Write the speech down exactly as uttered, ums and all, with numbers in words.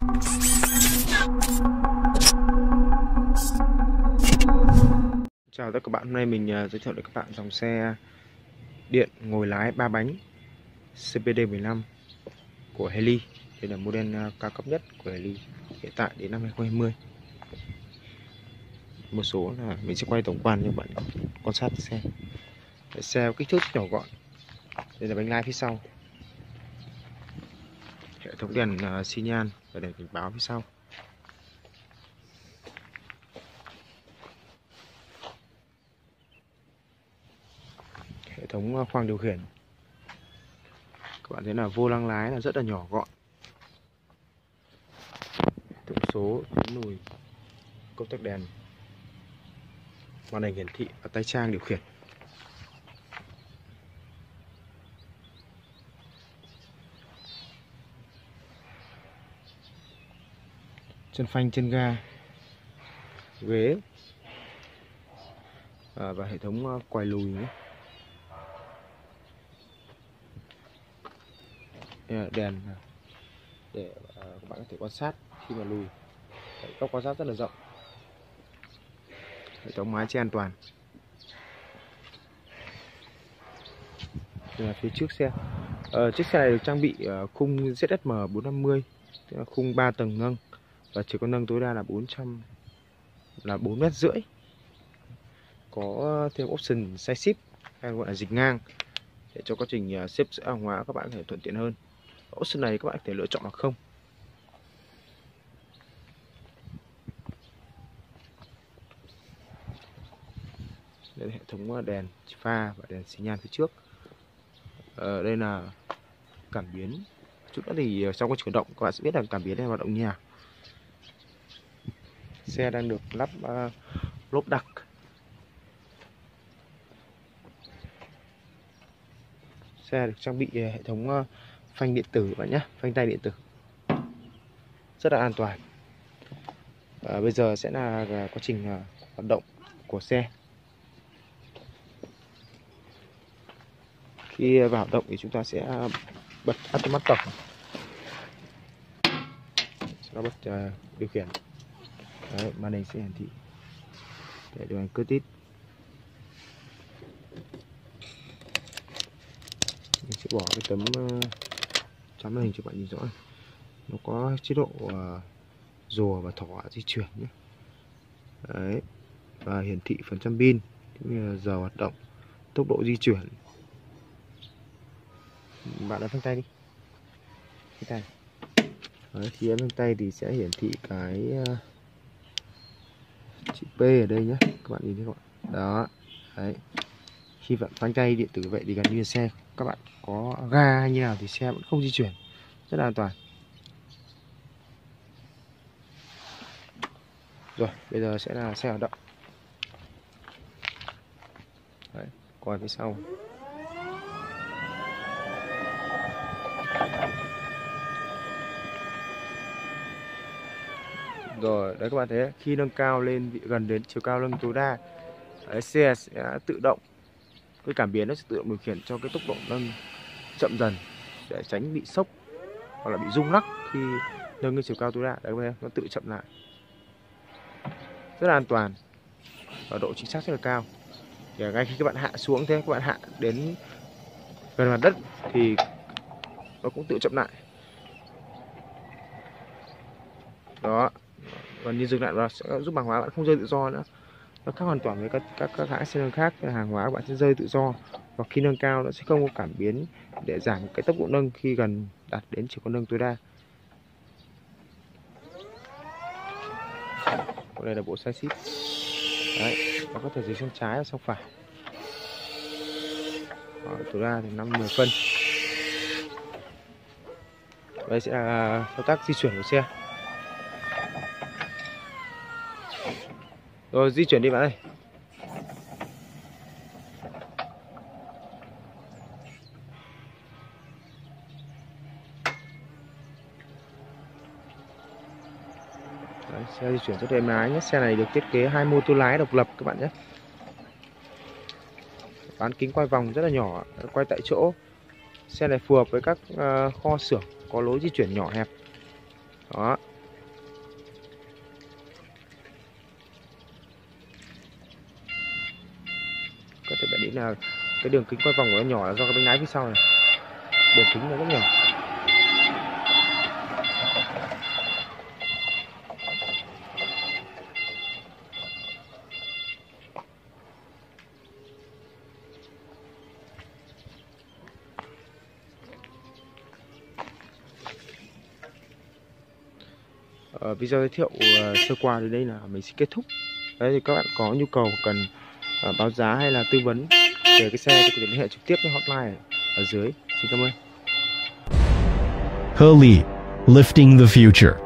Chào tất cả các bạn, hôm nay mình uh, giới thiệu đến các bạn dòng xe điện ngồi lái ba bánh xê pê đê mười lăm của Healey. Đây là model uh, cao cấp nhất của Healey hiện tại đến năm hai không hai không. Một số là mình sẽ quay tổng quan cho các bạn quan sát xe. Xe có kích thước nhỏ gọn. Đây là bánh lái phía sau, hệ thống đèn uh, xi nhan và đèn cảnh báo phía sau. Hệ thống khoang điều khiển, các bạn thấy là vô lăng lái là rất là nhỏ gọn. Thông số, phím lùi, công tắc đèn, màn hình hiển thị và tay trang điều khiển. Chân phanh, chân ga, ghế à, và hệ thống quay lùi nữa. Đèn để uh, các bạn có thể quan sát khi mà lùi, góc quan sát rất là rộng. Hệ thống mái che an toàn. Đây là phía trước xe. Uh, chiếc xe này được trang bị uh, khung Z S M bốn năm mươi, tức là khung ba tầng nâng và chiều cao nâng tối đa là bốn trăm là bốn mét rưỡi. Có thêm option side ship hay gọi là dịch ngang để cho quá trình xếp dỡ hàng hóa các bạn có thể thuận tiện hơn. Option này các bạn có thể lựa chọn hoặc không. Đây là hệ thống đèn pha và đèn xi nhan phía trước. Ở đây là cảm biến. Chút nữa thì trong quá trình khởi động các bạn sẽ biết là cảm biến này hoạt động như nào. Xe đang được lắp uh, lốp đặc. Xe được trang bị hệ thống uh, phanh điện tử các bạn nhé, phanh tay điện tử rất là an toàn. Và bây giờ sẽ là quá trình hoạt động của xe. Khi vào hoạt động thì chúng ta sẽ bật automat tổng, sau đó bật uh, điều khiển. Đấy, màn hình sẽ hiển thị để điều hành cơ tít. Mình sẽ bỏ cái tấm uh, chấm màn hình cho bạn nhìn rõ. Nó có chế độ uh, rùa và thỏ di chuyển nhé. Đấy. Và hiển thị phần trăm pin, cũng như là giờ hoạt động, tốc độ di chuyển. Bạn ấn phanh tay đi. Phanh tay. Đấy, khi ấn phanh tay thì sẽ hiển thị cái uh, chữ P ở đây nhé. Các bạn nhìn thấy không ạ? Đó. Đấy. Khi bạn phanh tay điện tử vậy thì gần như xe các bạn có ga hay như nào thì xe vẫn không di chuyển, rất là an toàn. Rồi, bây giờ sẽ là xe hoạt động. Đấy, qua phía sau. Rồi, đấy các bạn thấy khi nâng cao lên gần đến chiều cao nâng tối đa, đấy, xe sẽ tự động, cái cảm biến nó sẽ tự động điều khiển cho cái tốc độ nâng chậm dần để tránh bị sốc hoặc là bị rung lắc khi nâng cái chiều cao tối đa. Đấy các bạn thấy, nó tự chậm lại, rất là an toàn và độ chính xác rất là cao. Để ngay khi các bạn hạ xuống thế, các bạn hạ đến gần mặt đất thì nó cũng tự chậm lại. Đó, gần như dừng lại và sẽ giúp hàng hóa bạn không rơi tự do nữa. Nó khác hoàn toàn với các các, các hãng xe nâng khác, hàng hóa bạn sẽ rơi tự do, và khi nâng cao nó sẽ không có cảm biến để giảm cái tốc độ nâng khi gần đạt đến chiều cao nâng tối đa. Đây là bộ side ship. Đấy, nó có thể dưới sang trái và sang phải. Đó, tối đa thì năm mười phân. Đây sẽ là thao tác di chuyển của xe. Rồi, di chuyển đi bạn ơi. Đấy, xe di chuyển rất êm ái nhé. Xe này được thiết kế hai mô tô lái độc lập các bạn nhé. Bán kính quay vòng rất là nhỏ, quay tại chỗ. Xe này phù hợp với các uh, kho xưởng có lối di chuyển nhỏ hẹp. Đó, là cái đường kính quay vòng của nó nhỏ là do cái bánh lái phía sau này, đường kính nó rất nhỏ. Ờ, video giới thiệu uh, sơ qua đến đây là mình sẽ kết thúc. Đấy thì các bạn có nhu cầu cần uh, báo giá hay là tư vấn về cái xe thì có thể liên hệ trực tiếp với hotline ở dưới. Xin cảm ơn. Hurley, lifting the future.